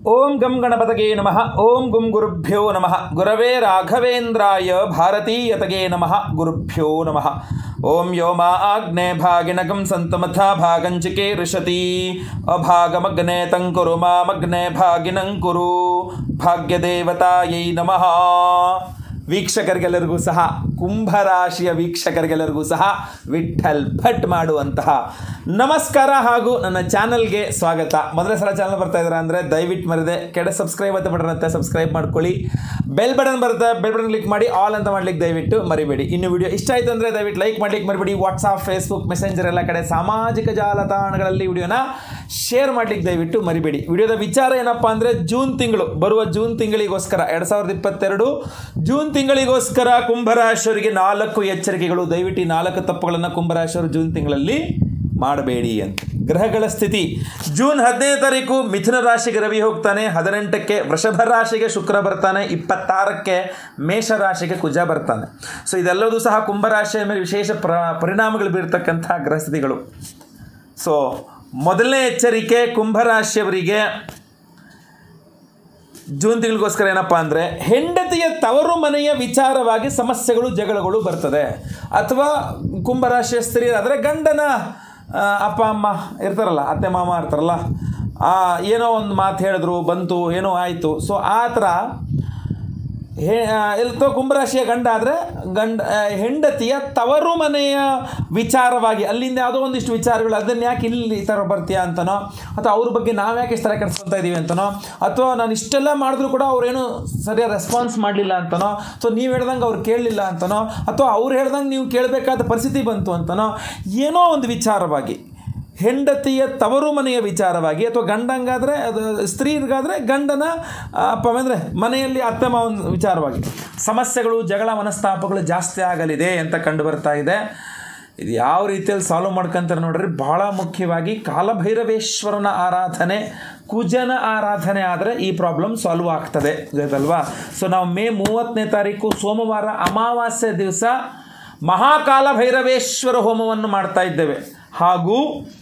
ಓಂ ಗಂ ಗಣಪತಗೆ ನಮಃ. ಓಂ ಗುಂ ಗುರುಭ್ಯೋ ನಮಃ. ಗುರವೇ ರಾಘವೇಂದ್ರಾಯ ಭಾರತೀಯತಗೆ ನಮಃ. ಗುರುಭ್ಯೋ ನಮಃ. ಓಂ ಯೋ ಮಾ ಆಗ್ನೇ ಭಾಗಿನಗಂ ಸಂತಮಥಾ ಭಾಗಂಚಿಕೆ ಋಷತಿ ಅಭಾಗಮಗ್ನೇ ತಂಕುರು ಮಾಮಗ್ನೇ ಭಾಗಿನಂಕುರು. ಭಾಗ್ಯದೇವತಾಯೈ ನಮಃ. ವೀಕ್ಷಕರಿಗೆಲ್ಲರಿಗೂ ಸಹ, ಕುಂಭರಾಶಿಯ ವೀಕ್ಷಕರಿಗೆಲ್ಲರಿಗೂ ಸಹ ವಿಠಲ್ ಭಟ್ ಮಾಡುವಂತಹ ನಮಸ್ಕಾರ ಹಾಗೂ ನನ್ನ ಚಾನಲ್ಗೆ ಸ್ವಾಗತ. ಮೊದಲೇ ಸಲ ಚಾನಲ್ ಬರ್ತಾ ಇದ್ದೀರಾ ಅಂದರೆ ದಯವಿಟ್ಟು ಮರದೆ ಕೆಡೆ ಸಬ್ಸ್ಕ್ರೈಬ್ ಅಂತ ಬಟನ್ ಅಂತ ಸಬ್ಸ್ಕ್ರೈಬ್ ಮಾಡ್ಕೊಳ್ಳಿ. ಬೆಲ್ ಬಟನ್ ಬರುತ್ತೆ, ಬೆಲ್ ಬಟನ್ ಕ್ಲಿಕ್ ಮಾಡಿ ಆಲ್ ಅಂತ ಮಾಡ್ಲಿಕ್ಕೆ ದಯವಿಟ್ಟು ಮರಿಬೇಡಿ. ಇನ್ನು ವಿಡಿಯೋ ಇಷ್ಟ ಆಯಿತು ಅಂದರೆ ದಯವಿಟ್ಟು ಲೈಕ್ ಮಾಡ್ಲಿಕ್ಕೆ ಮರಿಬೇಡಿ. ವಾಟ್ಸಾಪ್, ಫೇಸ್ಬುಕ್, ಮೆಸೆಂಜರ್ ಎಲ್ಲ ಕಡೆ ಸಾಮಾಜಿಕ ಜಾಲತಾಣಗಳಲ್ಲಿ ವಿಡಿಯೋನ ಶೇರ್ ಮಾಡ್ಲಿಕ್ಕೆ ದಯವಿಟ್ಟು ಮರಿಬೇಡಿ. ವಿಡಿಯೋದ ವಿಚಾರ ಏನಪ್ಪ ಅಂದರೆ ಬರುವ ಜೂನ್ ತಿಂಗಳಿಗೋಸ್ಕರ 2022 ಜೂನ್ ತಿಂಗಳಿಗೋಸ್ಕರ ಕುಂಭರಾಶಿಯವರಿಗೆ 4 ಎಚ್ಚರಿಕೆಗಳು. ದಯವಿಟ್ಟು ಈ 4 ತಪ್ಪುಗಳನ್ನು ಕುಂಭರಾಶಿಯವರು ಜೂನ್ ತಿಂಗಳಲ್ಲಿ ಮಾಡಬೇಡಿ ಅಂತ. ಗ್ರಹಗಳ ಸ್ಥಿತಿ: ಜೂನ್ 15ನೇ ತಾರೀಕು ಮಿಥುನ ರಾಶಿಗೆ ರವಿ ಹೋಗ್ತಾನೆ, 18ಕ್ಕೆ ವೃಷಭ ರಾಶಿಗೆ ಶುಕ್ರ ಬರ್ತಾನೆ, 26ಕ್ಕೆ ಮೇಷ ರಾಶಿಗೆ ಕುಜ ಬರ್ತಾನೆ. ಸೊ ಇದೆಲ್ಲವೂ ಸಹ ಕುಂಭರಾಶಿಯ ಮೇಲೆ ವಿಶೇಷ ಪರಿಣಾಮಗಳು ಬೀರ್ತಕ್ಕಂಥ ಗ್ರಹಸ್ಥಿತಿಗಳು. ಸೊ ಮೊದಲನೇ ಎಚ್ಚರಿಕೆ ಕುಂಭರಾಶಿಯವರಿಗೆ ಜೂನ್ ತಿಂಗಳಿಗೋಸ್ಕರ ಏನಪ್ಪ ಅಂದರೆ, ಹೆಂಡತಿಯ ತವರು ಮನೆಯ ವಿಚಾರವಾಗಿ ಸಮಸ್ಯೆಗಳು, ಜಗಳಗಳು ಬರ್ತದೆ. ಅಥವಾ ಕುಂಭರಾಶಿಯ ಸ್ತ್ರೀಯರಾದರೆ ಗಂಡನ ಅಪ್ಪ ಅಮ್ಮ ಇರ್ತಾರಲ್ಲ, ಅತ್ತೆ ಮಾಮ ಇರ್ತಾರಲ್ಲ, ಏನೋ ಒಂದು ಮಾತು ಹೇಳಿದ್ರು, ಬಂತು, ಏನೋ ಆಯಿತು. ಸೊ ಆ ಥರ ಕುಂಭರಾಶಿಯ ಗಂಡ ಆದರೆ ಹೆಂಡತಿಯ ತವರು ಮನೆಯ ವಿಚಾರವಾಗಿ ಅಲ್ಲಿಂದ ಯಾವುದೋ ಒಂದಿಷ್ಟು ವಿಚಾರಗಳು, ಅದನ್ನು ಯಾಕೆ ಇಲ್ಲಿ ಈ ಥರ ಬರ್ತೀಯಾ ಅಂತನೋ, ಅಥವಾ ಅವ್ರ ಬಗ್ಗೆ ನಾವು ಯಾಕೆ ಇಷ್ಟು ಥರ ಕೆಡಿಸ್ಕೊತಾ ಇದ್ದೀವಿ ಅಂತನೋ, ಅಥವಾ ನಾನು ಇಷ್ಟೆಲ್ಲ ಮಾಡಿದ್ರು ಕೂಡ ಅವ್ರೇನು ಸರಿಯಾದ ರೆಸ್ಪಾನ್ಸ್ ಮಾಡಲಿಲ್ಲ ಅಂತನೋ, ಸೊ ನೀವು ಹೇಳ್ದಂಗೆ ಅವ್ರು ಕೇಳಲಿಲ್ಲ ಅಂತನೋ, ಅಥವಾ ಅವ್ರು ಹೇಳ್ದಂಗೆ ನೀವು ಕೇಳಬೇಕಾದ ಪರಿಸ್ಥಿತಿ ಬಂತು ಅಂತನೋ, ಏನೋ ಒಂದು ವಿಚಾರವಾಗಿ ಹೆಂಡತಿಯ ತವರು ಮನೆಯ ವಿಚಾರವಾಗಿ, ಅಥವಾ ಗಂಡಂಗಾದರೆ ಅದು ಸ್ತ್ರೀಯರಿಗಾದರೆ ಗಂಡನ ಅಪ್ಪ ಅಂದರೆ ಮನೆಯಲ್ಲಿ ಅತ್ತೆ ಮಾವನ ವಿಚಾರವಾಗಿ ಸಮಸ್ಯೆಗಳು, ಜಗಳ, ಮನಸ್ತಾಪಗಳು ಜಾಸ್ತಿ ಆಗಲಿದೆ ಅಂತ ಕಂಡು ಬರ್ತಾ ಇದೆ. ಇದು ಯಾವ ರೀತಿಯಲ್ಲಿ ಸಾಲ್ವ್ ಮಾಡ್ಕೊಂತಾರೆ ನೋಡ್ರಿ. ಬಹಳ ಮುಖ್ಯವಾಗಿ ಕಾಲಭೈರವೇಶ್ವರನ ಆರಾಧನೆ, ಕುಜನ ಆರಾಧನೆ ಆದರೆ ಈ ಪ್ರಾಬ್ಲಮ್ ಸಾಲ್ವ್ ಆಗ್ತದೆ, ಗೊತ್ತಲ್ವಾ? ಸೊ ನಾವು ಮೇ 30ನೇ ತಾರೀಕು ಸೋಮವಾರ ಅಮಾವಾಸ್ಯೆ ದಿವಸ ಮಹಾಕಾಲ ಭೈರವೇಶ್ವರ ಹೋಮವನ್ನು ಮಾಡ್ತಾ ಇದ್ದೇವೆ. ಹಾಗೂ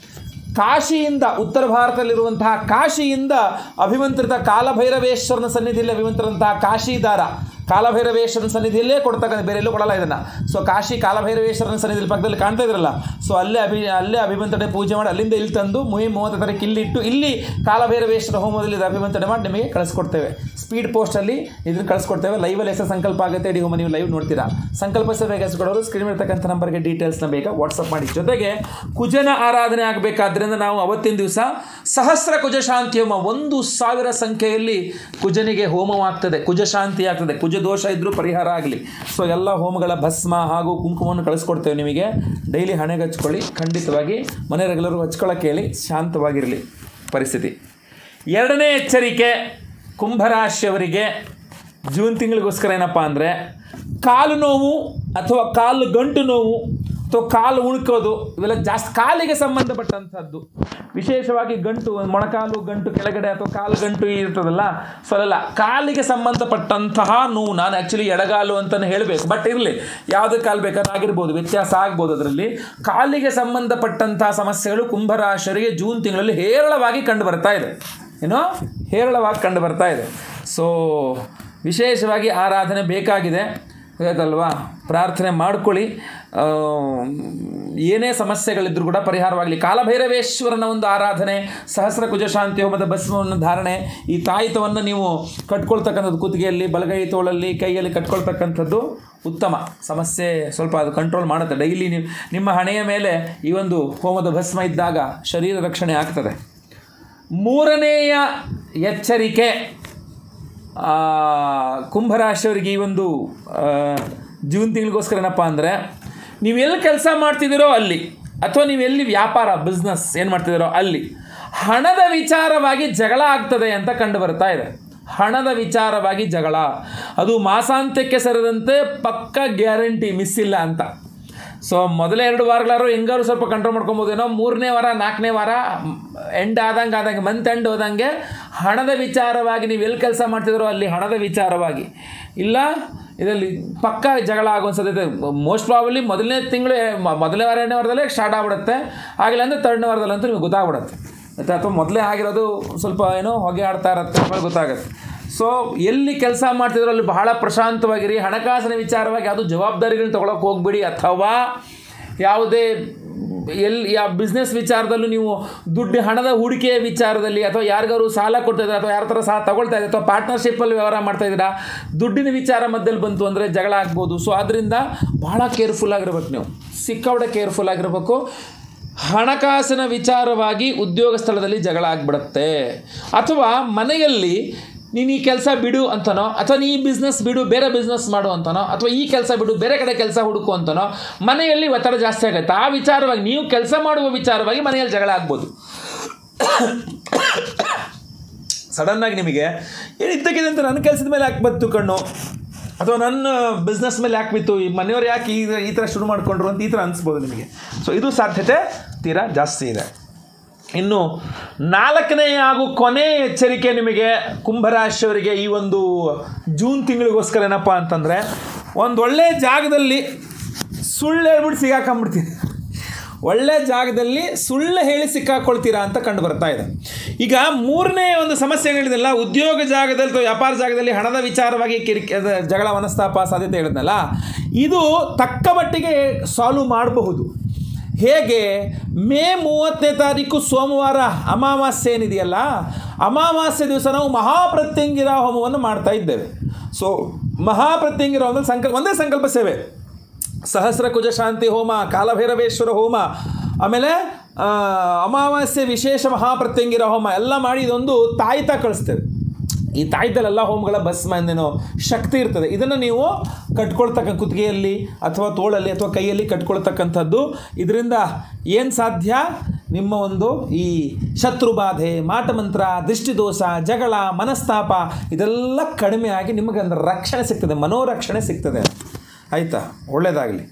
ಕಾಶಿಯಿಂದ, ಉತ್ತರ ಭಾರತದಲ್ಲಿರುವಂತಹ ಕಾಶಿಯಿಂದ ಅಭಿಮಂತ್ರಿತ ಕಾಲಭೈರವೇಶ್ವರನ ಸನ್ನಿಧಿಯಲ್ಲಿ ಅಭಿಮಂತ್ರಿದಂತಹ ಕಾಶಿದಾರ ಕಾಲಭೈರವೇಶ್ವರನ ಸನ್ನಿಧಿಯಲ್ಲೇ ಕೊಡ್ತಕ್ಕಂಥ, ಬೇರೆ ಎಲ್ಲೂ ಕೊಡಲ್ಲ ಇದನ್ನು. ಸೊ ಕಾಶಿ ಕಾಲಭೈರವೇಶ್ವರನ ಸನ್ನಿಧಿಯಲ್ಲಿ ಪಕ್ಕದಲ್ಲಿ ಕಾಣ್ತಾ ಇದ್ರಲ್ಲ, ಸೊ ಅಲ್ಲೇ ಅಭಿಮಂತ್ರಣೆ ಪೂಜೆ ಮಾಡಿ ಅಲ್ಲಿಂದ ಇಲ್ಲಿ ತಂದು ಮೇ 30 ತಾರೀಕು ಇಲ್ಲಿಟ್ಟು ಇಲ್ಲಿ ಕಾಲಭೈರವೇಶ್ವರ ಹೋಮದಲ್ಲಿ ಅಭಿಮಂತ್ರಣೆ ಮಾಡಿ ನಿಮಗೆ ಕಳಿಸ್ಕೊಡ್ತೇವೆ. ಸ್ಪೀಡ್ ಪೋಸ್ಟಲ್ಲಿ ಇದನ್ನು ಕಳಿಸ್ಕೊಡ್ತೇವೆ. ಲೈವಲ್ಲಿ ಹೆಸರು ಸಂಕಲ್ಪ ಆಗುತ್ತೆ, ಇಡೀ ಹೋಮ ನೀವು ಲೈವ್ ನೋಡ್ತೀರಾ. ಸಂಕಲ್ಪ ಹೆಸರುಕೊಡೋರು ಸ್ಕ್ರೀನ್ ಇರ್ತಕ್ಕಂಥ ನಂಬರ್ಗೆ ಡೀಟೇಲ್ಸ್ನ ಬೇಗ ವಾಟ್ಸಪ್ ಮಾಡಿ. ಜೊತೆಗೆ ಕುಜನ ಆರಾಧನೆ ಆಗಬೇಕಾದ್ರಿಂದ ನಾವು ಅವತ್ತಿನ ದಿವಸ ಸಹಸ್ರ ಕುಜ ಶಾಂತಿ ಹೋಮ, 1000 ಸಂಖ್ಯೆಯಲ್ಲಿ ಕುಜನಿಗೆ ಹೋಮವಾಗ್ತದೆ, ಕುಜ ಶಾಂತಿ ಆಗ್ತದೆ, ಕುಜ ದೋಷ ಇದ್ದರೂ ಪರಿಹಾರ ಆಗಲಿ. ಸೊ ಎಲ್ಲ ಹೋಮಗಳ ಭಸ್ಮ ಹಾಗೂ ಕುಂಕುಮವನ್ನು ಕಳಿಸ್ಕೊಡ್ತೇವೆ ನಿಮಗೆ. ಡೈಲಿ ಹಣೆಗೆ ಹಚ್ಕೊಳ್ಳಿ, ಖಂಡಿತವಾಗಿ ಮನೆ ರೆಗ್ಯುಲರ್ ಹಚ್ಕೊಳ್ಳೋಕೆ ಹೇಳಿ, ಶಾಂತವಾಗಿರಲಿ ಪರಿಸ್ಥಿತಿ. ಎರಡನೇ ಎಚ್ಚರಿಕೆ ಕುಂಭರಾಶಿಯವರಿಗೆ ಜೂನ್ ತಿಂಗಳಿಗೋಸ್ಕರ ಏನಪ್ಪ ಅಂದರೆ, ಕಾಲು ನೋವು ಅಥವಾ ಕಾಲು ಗಂಟು ನೋವು ಅಥವಾ ಕಾಲು ಉಳ್ಕೋದು, ಇವೆಲ್ಲ ಜಾಸ್ತಿ ಕಾಲಿಗೆ ಸಂಬಂಧಪಟ್ಟಂಥದ್ದು. ವಿಶೇಷವಾಗಿ ಗಂಟು, ಮೊಣಕಾಲು ಗಂಟು ಕೆಳಗಡೆ ಅಥವಾ ಕಾಲು ಗಂಟು ಇರ್ತದಲ್ಲ, ಸೊ ಅಲ್ಲ ಕಾಲಿಗೆ ಸಂಬಂಧಪಟ್ಟಂತಹ ನೋವು. ನಾನು ಆ್ಯಕ್ಚುಲಿ ಎಡಗಾಲು ಅಂತಲೇ ಹೇಳಬೇಕು, ಬಟ್ ಇರಲಿ, ಯಾವುದೇ ಕಾಲು ಬೇಕಾದ್ರೆ ಆಗಿರ್ಬೋದು, ವ್ಯತ್ಯಾಸ ಆಗ್ಬೋದು. ಅದರಲ್ಲಿ ಕಾಲಿಗೆ ಸಂಬಂಧಪಟ್ಟಂತಹ ಸಮಸ್ಯೆಗಳು ಕುಂಭರಾಶಿಯವರಿಗೆ ಜೂನ್ ತಿಂಗಳಲ್ಲಿ ಹೇರಳವಾಗಿ ಕಂಡು ಬರ್ತಾ ಇದೆ. ಹೇರಳವಾಗಿ ಕಂಡು ಬರ್ತಾ ಇದೆ. ಸೊ ವಿಶೇಷವಾಗಿ ಆರಾಧನೆ ಬೇಕಾಗಿದೆ, ಗೊತ್ತಲ್ವಾ? ಪ್ರಾರ್ಥನೆ ಮಾಡ್ಕೊಳ್ಳಿ. ಏನೇ ಸಮಸ್ಯೆಗಳಿದ್ರೂ ಕೂಡ ಪರಿಹಾರವಾಗಲಿ. ಕಾಲಭೈರವೇಶ್ವರನ ಒಂದು ಆರಾಧನೆ, ಸಹಸ್ರ ಕುಜ ಶಾಂತಿ ಹೋಮದ ಭಸ್ಮವನ್ನು ಧಾರಣೆ, ಈ ತಾಯಿತವನ್ನು ನೀವು ಕಟ್ಕೊಳ್ತಕ್ಕಂಥದ್ದು, ಕುತ್ತಿಗೆಯಲ್ಲಿ, ಬಲಗೈ ತೋಳಲ್ಲಿ, ಕೈಯಲ್ಲಿ ಕಟ್ಕೊಳ್ತಕ್ಕಂಥದ್ದು ಉತ್ತಮ. ಸಮಸ್ಯೆ ಸ್ವಲ್ಪ ಅದು ಕಂಟ್ರೋಲ್ ಮಾಡುತ್ತೆ. ಡೈಲಿ ನಿಮ್ಮ ಹಣೆಯ ಮೇಲೆ ಈ ಒಂದು ಹೋಮದ ಭಸ್ಮ ಇದ್ದಾಗ ಶರೀರ ರಕ್ಷಣೆ ಆಗ್ತದೆ. ಮೂರನೆಯ ಎಚ್ಚರಿಕೆ ಕುಂಭರಾಶಿಯವರಿಗೆ ಈ ಒಂದು ಜೂನ್ ತಿಂಗಳಿಗೋಸ್ಕರ ಏನಪ್ಪ ಅಂದರೆ, ನೀವು ಎಲ್ಲಿ ಕೆಲಸ ಮಾಡ್ತಿದ್ದೀರೋ ಅಲ್ಲಿ, ಅಥವಾ ನೀವು ಎಲ್ಲಿ ವ್ಯಾಪಾರ ಬಿಸ್ನೆಸ್ ಏನು ಮಾಡ್ತಿದ್ದೀರೋ ಅಲ್ಲಿ ಹಣದ ವಿಚಾರವಾಗಿ ಜಗಳ ಆಗ್ತದೆ ಅಂತ ಕಂಡು ಬರ್ತಾ ಇದೆ. ಹಣದ ವಿಚಾರವಾಗಿ ಜಗಳ, ಅದು ಮಾಸಾಂತ್ಯಕ್ಕೆ ಸೇರಿದಂತೆ ಪಕ್ಕ ಗ್ಯಾರಂಟಿ, ಮಿಸ್ ಇಲ್ಲ ಅಂತ. ಸೊ ಮೊದಲೇ 2 ವಾರಗಳಾದ್ರು ಹೆಂಗಾದ್ರು ಸ್ವಲ್ಪ ಕಂಟ್ರೋಲ್ ಮಾಡ್ಕೊಬೋದೇನೋ. 3ನೇ ವಾರ 4ನೇ ವಾರ ಎಂಡ್ ಆದಂಗೆ ಮಂತ್ ಎಂಡ್ ಹೋದಂಗೆ ಹಣದ ವಿಚಾರವಾಗಿ ನೀವು ಎಲ್ಲಿ ಕೆಲಸ ಮಾಡ್ತಿದ್ರೋ ಅಲ್ಲಿ ಹಣದ ವಿಚಾರವಾಗಿ ಇಲ್ಲ, ಇದರಲ್ಲಿ ಪಕ್ಕ ಜಗಳ ಆಗೋ ಸಾಧ್ಯತೆ ಮೋಸ್ಟ್ ಪ್ರಾಬಲಿ ಮೊದಲನೇ ವಾರ 2ನೇ ವಾರದಲ್ಲೇ ಸ್ಟಾರ್ಟ್ ಆಗ್ಬಿಡುತ್ತೆ. ಆಗಿಲ್ಲ ಅಂದರೆ 3ನೇ ವಾರದಲ್ಲಂತೂ ನಿಮಗೆ ಗೊತ್ತಾಗ್ಬಿಡುತ್ತೆ. ಅಥವಾ ಮೊದಲೇ ಆಗಿರೋದು ಸ್ವಲ್ಪ ಏನೋ ಹೊಗೆ ಆಡ್ತಾ ಇರತ್ತೆ, ಆಮೇಲೆ ಗೊತ್ತಾಗುತ್ತೆ. ಸೊ ಎಲ್ಲಿ ಕೆಲಸ ಮಾಡ್ತಿದ್ರು ಅಲ್ಲಿ ಬಹಳ ಪ್ರಶಾಂತವಾಗಿರಿ. ಹಣಕಾಸಿನ ವಿಚಾರವಾಗಿ ಯಾವುದೂ ಜವಾಬ್ದಾರಿಗಳನ್ನ ತೊಗೊಳಕ್ಕೆ ಹೋಗ್ಬೇಡಿ, ಅಥವಾ ಯಾವುದೇ ಯಾವ ಬಿಸ್ನೆಸ್ ವಿಚಾರದಲ್ಲೂ ನೀವು ಹಣದ ಹೂಡಿಕೆಯ ವಿಚಾರದಲ್ಲಿ, ಅಥವಾ ಯಾರಿಗಾರು ಸಾಲ ಕೊಡ್ತಾಯಿದ್ರೆ, ಅಥವಾ ಯಾರ ಥರ ಸಾಲ ತಗೊಳ್ತಾ ಇದ್ದಾರೆ, ಅಥವಾ ಪಾರ್ಟ್ನರ್ಶಿಪ್ಪಲ್ಲಿ ವ್ಯವಹಾರ ಮಾಡ್ತಾಯಿದ್ದೀರಾ, ದುಡ್ಡಿನ ವಿಚಾರ ಮಧ್ಯದಲ್ಲಿ ಬಂತು ಅಂದರೆ ಜಗಳ ಆಗ್ಬೋದು. ಸೊ ಆದ್ದರಿಂದ ಭಾಳ ಕೇರ್ಫುಲ್ ಆಗಿರ್ಬೇಕು, ನೀವು ಸಿಕ್ಕಾಪಟ್ಟೆ ಕೇರ್ಫುಲ್ ಆಗಿರಬೇಕು. ಹಣಕಾಸಿನ ವಿಚಾರವಾಗಿ ಉದ್ಯೋಗ ಸ್ಥಳದಲ್ಲಿ ಜಗಳ ಆಗಿಬಿಡುತ್ತೆ, ಅಥವಾ ಮನೆಯಲ್ಲಿ ನೀನು ಈ ಕೆಲಸ ಬಿಡು ಅಂತನೋ, ಅಥವಾ ನೀ ಈ ಬಿಸ್ನೆಸ್ ಬಿಡು ಬೇರೆ ಬಿಸ್ನೆಸ್ ಮಾಡು ಅಂತನೋ, ಅಥವಾ ಈ ಕೆಲಸ ಬಿಡು ಬೇರೆ ಕಡೆ ಕೆಲಸ ಹುಡುಕು ಅಂತನೋ, ಮನೆಯಲ್ಲಿ ಒತ್ತಡ ಜಾಸ್ತಿ ಆಗುತ್ತೆ. ಆ ವಿಚಾರವಾಗಿ ನೀವು ಕೆಲಸ ಮಾಡುವ ವಿಚಾರವಾಗಿ ಮನೆಯಲ್ಲಿ ಜಗಳ ಆಗ್ಬೋದು. ಸಡನ್ನಾಗಿ ನಿಮಗೆ ಏನಿದ್ದಕ್ಕಿದೆ ಅಂತ ನನ್ನ ಕೆಲಸದ ಮೇಲೆ ಯಾಕೆ ಬತ್ತು ಕಣ್ಣು, ಅಥವಾ ನನ್ನ ಬಿಸ್ನೆಸ್ ಮೇಲೆ ಯಾಕೆ ಬಿತ್ತು, ಈ ಮನೆಯವ್ರು ಯಾಕೆ ಈ ಥರ ಶುರು ಮಾಡಿಕೊಂಡ್ರು ಅಂತ ಈ ಥರ ಅನಿಸ್ಬೋದು ನಿಮಗೆ. ಸೊ ಇದು ಸಾಧ್ಯತೆ ತೀರಾ ಜಾಸ್ತಿ ಇದೆ. ಇನ್ನು 4ನೇ ಹಾಗೂ ಕೊನೆ ಎಚ್ಚರಿಕೆ ನಿಮಗೆ ಕುಂಭರಾಶಿಯವರಿಗೆ ಈ ಒಂದು ಜೂನ್ ತಿಂಗಳಿಗೋಸ್ಕರ ಏನಪ್ಪ ಅಂತಂದರೆ, ಒಂದು ಒಳ್ಳೆಯ ಜಾಗದಲ್ಲಿ ಸುಳ್ಳು ಹೇಳ್ಬಿಟ್ಟು ಸಿಗಾಕೊಂಬಿಡ್ತೀನಿ. ಒಳ್ಳೆಯ ಜಾಗದಲ್ಲಿ ಸುಳ್ಳು ಹೇಳಿ ಸಿಕ್ಕಾಕೊಳ್ತೀರಾ ಅಂತ ಕಂಡು ಬರ್ತಾ ಇದೆ. ಈಗ 3ನೇ ಒಂದು ಸಮಸ್ಯೆ ಹೇಳಿದ್ನಲ್ಲ, ಉದ್ಯೋಗ ಜಾಗದಲ್ಲಿ ಅಥವಾ ವ್ಯಾಪಾರ ಜಾಗದಲ್ಲಿ ಹಣದ ವಿಚಾರವಾಗಿ ಜಗಳ ಮನಸ್ತಾಪ ಸಾಧ್ಯತೆ ಹೇಳಿದ್ನಲ್ಲ, ಇದು ತಕ್ಕ ಮಟ್ಟಿಗೆ ಸಾಲ್ವ್ ಮಾಡಬಹುದು. ಹೇಗೆ? ಮೇ 30ನೇ ತಾರೀಕು ಸೋಮವಾರ ಅಮಾವಾಸ್ಯೆ ಏನಿದೆಯಲ್ಲ, ಅಮಾವಾಸ್ಯೆ ದಿವಸ ನಾವು ಮಹಾಪ್ರತ್ಯಂಗಿರ ಹೋಮವನ್ನು ಮಾಡ್ತಾ ಇದ್ದೇವೆ. ಸೊ ಮಹಾಪ್ರತ್ಯಂಗಿರ ಹೋಮದಲ್ಲಿ ಒಂದೇ ಸಂಕಲ್ಪ ಸೇವೆ, ಸಹಸ್ರ ಕುಜ ಶಾಂತಿ ಹೋಮ, ಕಾಲಭೈರವೇಶ್ವರ ಹೋಮ, ಆಮೇಲೆ ಅಮಾವಾಸ್ಯೆ ವಿಶೇಷ ಮಹಾಪ್ರತ್ಯಂಗಿರ ಹೋಮ ಎಲ್ಲ ಮಾಡಿ ಇದೊಂದು ತಾಯ್ತ ಕಳಿಸ್ತೇವೆ. ಈ ತಾಯ್ತಲೆಲ್ಲ ಹೋಮಗಳ ಭಸ್ಮ ಎಂದೇನೋ ಶಕ್ತಿ ಇರ್ತದೆ. ಇದನ್ನು ನೀವು ಕಟ್ಕೊಳ್ತಕ್ಕ ಕುತ್ತಿಗೆಯಲ್ಲಿ ಅಥವಾ ತೋಳಲ್ಲಿ ಅಥವಾ ಕೈಯಲ್ಲಿ ಕಟ್ಕೊಳ್ತಕ್ಕಂಥದ್ದು. ಇದರಿಂದ ಏನು ಸಾಧ್ಯ? ನಿಮ್ಮ ಒಂದು ಈ ಶತ್ರುಬಾಧೆ, ಮಾಟಮಂತ್ರ, ದೃಷ್ಟಿದೋಷ, ಜಗಳ, ಮನಸ್ತಾಪ ಇದೆಲ್ಲ ಕಡಿಮೆ ಆಗಿ ನಿಮಗೆ ಒಂದು ರಕ್ಷಣೆ ಸಿಗ್ತದೆ, ಮನೋರಕ್ಷಣೆ ಸಿಗ್ತದೆ. ಆಯಿತಾ? ಒಳ್ಳೆಯದಾಗಲಿ.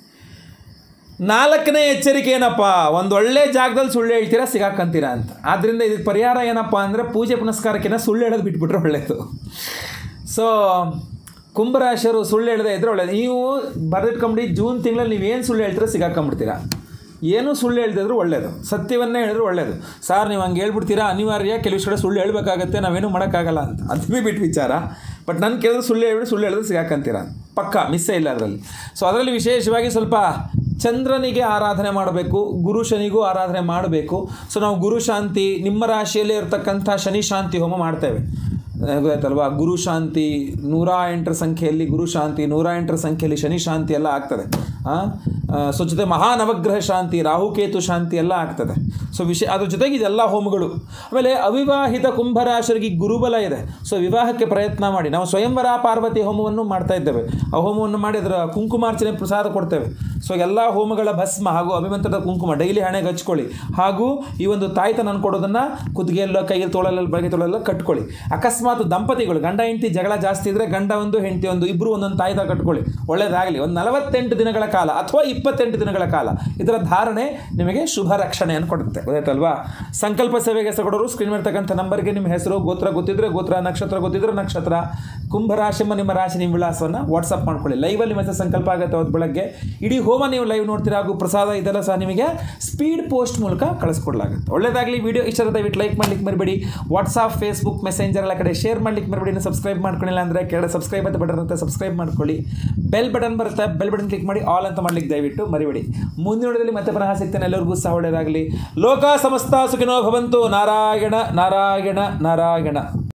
4ನೇ ಎಚ್ಚರಿಕೆ ಏನಪ್ಪ? ಒಂದು ಒಳ್ಳೆ ಜಾಗದಲ್ಲಿ ಸುಳ್ಳು ಹೇಳ್ತೀರಾ, ಸಿಗಾಕಂತೀರಾ ಅಂತ. ಆದ್ದರಿಂದ ಇದಕ್ಕೆ ಪರಿಹಾರ ಏನಪ್ಪ ಅಂದರೆ, ಪೂಜೆ ಪುನಸ್ಕಾರಕ್ಕಿಂತ ಸುಳ್ಳು ಹೇಳೋದು ಬಿಟ್ಬಿಟ್ರೆ ಒಳ್ಳೆಯದು. ಸೊ ಕುಂಭರಾಶಿಯವರು ಸುಳ್ಳು ಹೇಳದೆ ಇದ್ರೆ ಒಳ್ಳೆಯದು. ನೀವು ಬರೆದಿಟ್ಕೊಂಬಿಡಿ, ಜೂನ್ ತಿಂಗಳಲ್ಲಿ ನೀವೇನು ಸುಳ್ಳು ಹೇಳ್ತೀರಾ ಸಿಗಾಕೊಂಬಿಡ್ತೀರಾ. ಏನೂ ಸುಳ್ಳು ಹೇಳ್ತಿದ್ರು ಒಳ್ಳೆಯದು, ಸತ್ಯವನ್ನೇ ಹೇಳಿದ್ರು ಒಳ್ಳೆಯದು. ಸಾರ್ ನೀವು ಹಂಗೆ ಹೇಳ್ಬಿಡ್ತೀರಾ, ಅನಿವಾರ್ಯ, ಕೆಲವು ಕಡೆ ಸುಳ್ಳು ಹೇಳಬೇಕಾಗತ್ತೆ, ನಾವೇನು ಮಾಡೋಕ್ಕಾಗಲ್ಲ ಅಂತ. ಅದು ಬಿಟ್ಟು ವಿಚಾರ. ಬಟ್ ನಾನು ಕೇಳಿದ್ರೆ ಸುಳ್ಳು ಹೇಳಿದ್ರೆ ಸಿಗಾಕಂತೀರ, ಪಕ್ಕ ಮಿಸ್ಸೇ ಇಲ್ಲ ಅದರಲ್ಲಿ. ಸೊ ಅದರಲ್ಲಿ ವಿಶೇಷವಾಗಿ ಸ್ವಲ್ಪ ಚಂದ್ರನಿಗೆ ಆರಾಧನೆ ಮಾಡಬೇಕು, ಗುರು ಶನಿಗೂ ಆರಾಧನೆ ಮಾಡಬೇಕು. ಸೊ ನಾವು ಗುರು ಶಾಂತಿ, ನಿಮ್ಮ ರಾಶಿಯಲ್ಲೇ ಇರತಕ್ಕಂಥ ಶನಿ ಶಾಂತಿ ಹೋಮ ಮಾಡ್ತೇವೆ, ಗೊತ್ತಾಯ್ತಲ್ವಾ? ಗುರು ಶಾಂತಿ 108 ಸಂಖ್ಯೆಯಲ್ಲಿ ಗುರು ಶಾಂತಿ, 108 ಸಂಖ್ಯೆಯಲ್ಲಿ ಶನಿ ಶಾಂತಿ ಎಲ್ಲ ಆಗ್ತದೆ. ಸೊ ಜೊತೆ ಮಹಾನವಗ್ರಹ ಶಾಂತಿ, ರಾಹುಕೇತು ಶಾಂತಿ ಎಲ್ಲ ಆಗ್ತದೆ. ಸೊ ಅದ್ರ ಜೊತೆಗೆ ಇದೆಲ್ಲ ಹೋಮಗಳು. ಆಮೇಲೆ ಅವಿವಾಹಿತ ಕುಂಭರಾಶಿಯವರಿಗೆ ಗುರುಬಲ ಇದೆ. ಸೊ ವಿವಾಹಕ್ಕೆ ಪ್ರಯತ್ನ ಮಾಡಿ. ನಾವು ಸ್ವಯಂವರ ಪಾರ್ವತಿ ಹೋಮವನ್ನು ಮಾಡ್ತಾ ಇದ್ದೇವೆ. ಆ ಹೋಮವನ್ನು ಮಾಡಿ ಅದರ ಕುಂಕುಮಾರ್ಚನೆ ಪ್ರಸಾದ ಕೊಡ್ತೇವೆ. ಸೊ ಎಲ್ಲ ಹೋಮಗಳ ಭಸ್ಮ ಹಾಗೂ ಅಭಿಮಂತ್ರದ ಕುಂಕುಮ ಡೈಲಿ ಹಣೆಗೆ ಹಚ್ಕೊಳ್ಳಿ. ಹಾಗೂ ಈ ಒಂದು ತಾಯ್ತನ ಅನ್ಕೊಡೋದನ್ನು ಕುತ್ತಿಗೆಯಲ್ಲ, ಕೈಯಲ್ಲಿ ತೋಳಲ್ಲ, ಬೆಳಗ್ಗೆ ತೋಳೆಲ್ಲ ಕಟ್ಕೊಳ್ಳಿ. ಅಕಸ್ಮಾತ್ ದಂಪತಿಗಳು ಗಂಡ ಹೆಂಡತಿ ಜಗಳ ಜಾಸ್ತಿ ಇದ್ದರೆ ಗಂಡ ಒಂದು ಹೆಂಡತಿ ಒಂದು ಇಬ್ಬರು ಒಂದೊಂದು ತಾಯ್ತ ಕಟ್ಕೊಳ್ಳಿ, ಒಳ್ಳೆಯದಾಗಲಿ. ಒಂದು 48 ದಿನಗಳ ಕಾಲ ಅಥವಾ 28 ದಿನಗಳ ಕಾಲ ಇದರ ಧಾರಣೆ ನಿಮಗೆ ಶುಭ ರಕ್ಷಣೆಯನ್ನು ಕೊಡುತ್ತೆ, ಗೊತ್ತಾಯ್ತಲ್ವಾ? ಸಂಕಲ್ಪ ಸೇವೆಗೆ ಹೆಸರು ಕೊಡೋರು ಸ್ಕ್ರೀನ್ ಮಾಡ್ತಕ್ಕಂಥ ನಂಬರ್ಗೆ ನಿಮ್ಮ ಹೆಸರು, ಗೋತ್ರ ಗೊತ್ತಿದ್ರೆ ಗೋತ್ರ, ನಕ್ಷತ್ರ ಗೊತ್ತಿದ್ರೆ ನಕ್ಷತ್ರ, ಕುಂಭರಾಶಿ ನಿಮ್ಮ ರಾಶಿ, ನಿಮ್ಮ ವಿಳಾಸವನ್ನು ವಾಟ್ಸಪ್ ಮಾಡ್ಕೊಳ್ಳಿ. ಲೈವಲ್ಲಿ ಮೆಸೇಜ್ ಸಂಕಲ್ಪ ಆಗುತ್ತೆ ಅವತ್ತು ಬೆಳಗ್ಗೆ. ಇಡೀ ಹೋಮ ನೀವು ಲೈವ್ ನೋಡ್ತೀರಾ, ಹಾಗೂ ಪ್ರಸಾದ ಇದೆಲ್ಲ ಸಹ ನಿಮಗೆ ಸ್ಪೀಡ್ ಪೋಸ್ಟ್ ಮೂಲಕ ಕಳಿಸ್ಕೊಡ್ಲಾಗುತ್ತೆ. ಒಳ್ಳೆಯದಾಗಲಿ. ವಿಡಿಯೋ ಇಷ್ಟ ದಯವಿಟ್ಟು ಲೈಕ್ ಮಾಡ್ಲಿಕ್ಕೆ ಮರಿಬೇಡಿ. ವಾಟ್ಸಾಪ್, ಫೇಸ್ಬುಕ್, ಮೆಸೆಂಜರ್ ಎಲ್ಲ ಕಡೆ ಶೇರ್ ಮಾಡ್ಲಿಕ್ಕೆ ಮರಿಬೇಡಿ. ಸಬ್ಸ್ಕ್ರೈಬ್ ಮಾಡ್ಕೊಳ್ಳಿಲ್ಲ ಅಂದರೆ ಕೆಳಗಡೆ ಸಬ್ಸ್ಕ್ರೈಬ್ ಅಂತ ಬಟನ್ ಇರುತ್ತೆ, ಸಬ್ಸ್ಕ್ರೈಬ್ ಮಾಡ್ಕೊಳ್ಳಿ. ಬೆಲ್ ಬಟನ್ ಬರುತ್ತೆ, ಬೆಲ್ ಬಟನ್ ಕ್ಲಿಕ್ ಮಾಡಿ ಆಲ್ ಅಂತ ಮಾಡ್ಲಿಕ್ಕೆ ದಯವಿಟ್ಟು ಮರಿಬೇಡಿ. ಮುಂದಿನ ವಿಡಿಯೋದಲ್ಲಿ ಮತ್ತೆ ಪುನಃ ಸಿಗ್ತೇನೆ. ಎಲ್ಲರಿಗೂ ಸಹ ಒಳ್ಳೆಯದಾಗಲಿ. ಲೋಕ ಸಮಸ್ತ ಸುಖಿನೋ ಭವಂತು. ನಾರಾಯಣ ನಾರಾಯಣ ನಾರಾಯಣ.